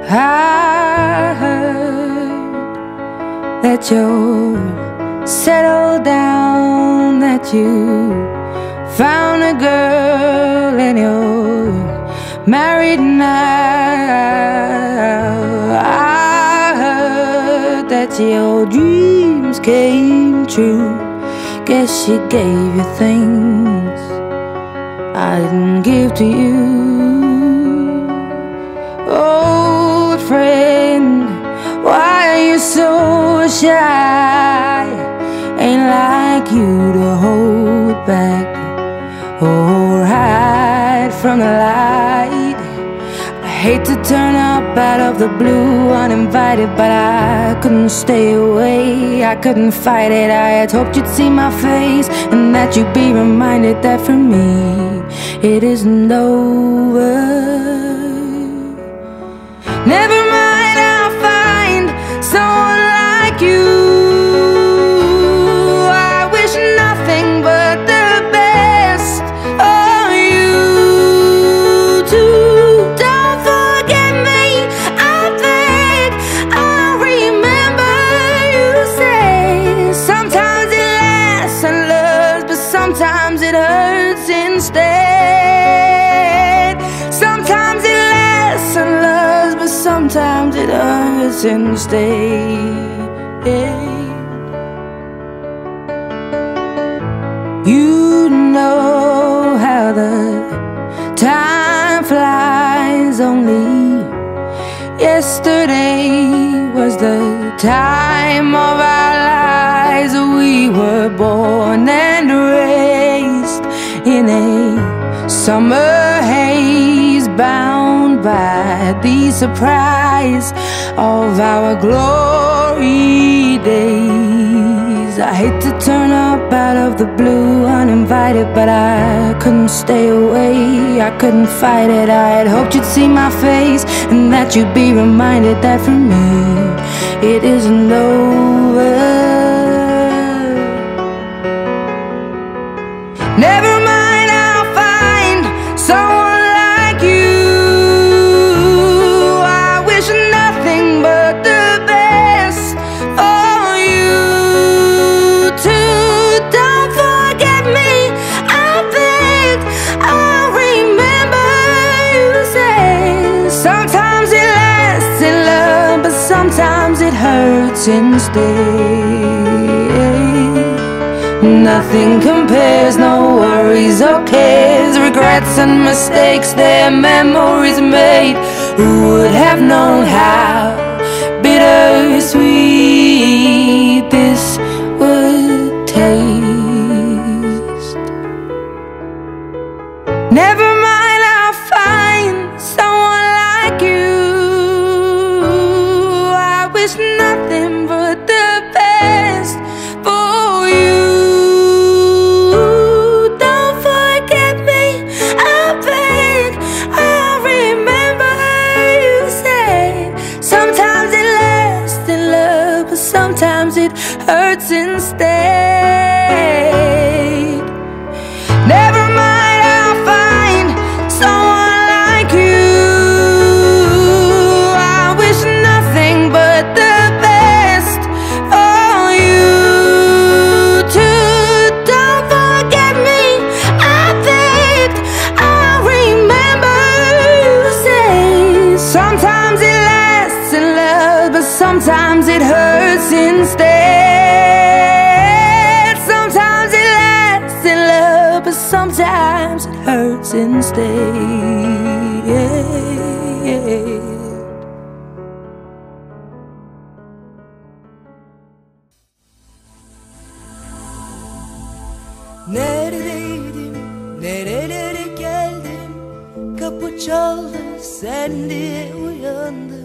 I heard that you're settled down, that you found a girl and you're married now. I heard that your dreams came true. Guess she gave you things I didn't give to you. Old friend, why are you so shy? Ain't like you to hold back or hide from the light. I hate to turn up out of the blue uninvited, but I couldn't stay away, I couldn't fight it. I had hoped you'd see my face and that you'd be reminded that for me it isn't over. Never mind, I'll find someone like you. I wish nothing but the best for you too. Don't forget me, I beg. I'll remember you say sometimes it lasts and loves, but sometimes it hurts instead. Sometimes it lasts and loves, but sometimes it hurts instead. You know how the time flies. Only yesterday was the time of our lives. We were born and raised in a summer haze, bound by the surprise of our glory days. I hate to turn up out of the blue uninvited, but I couldn't stay away, I couldn't fight it. I had hoped you'd see my face and that you'd be reminded that for me it isn't over. Never mind, I'll find someone like you. I wish nothing but the best for you too. Don't forget me, I beg. I'll remember you say sometimes it lasts in love, but sometimes it hurts instead. Nothing compares, no worries or cares, regrets and mistakes, their memories made. Who would have known how bittersweet this would taste? Never mind, I'll find someone like you. I wish nothing but the best for you. Sometimes it hurts instead. Never mind, I'll find someone like you. I wish nothing but the best for you too. Don't forget me, I beg. I'll remember you say sometimes it lasts in love, but sometimes it hurts instead. Sometimes it lasts in love, but sometimes it hurts instead. Neredeydim, nerelere geldim, kapı çaldı, sen diye uyandım.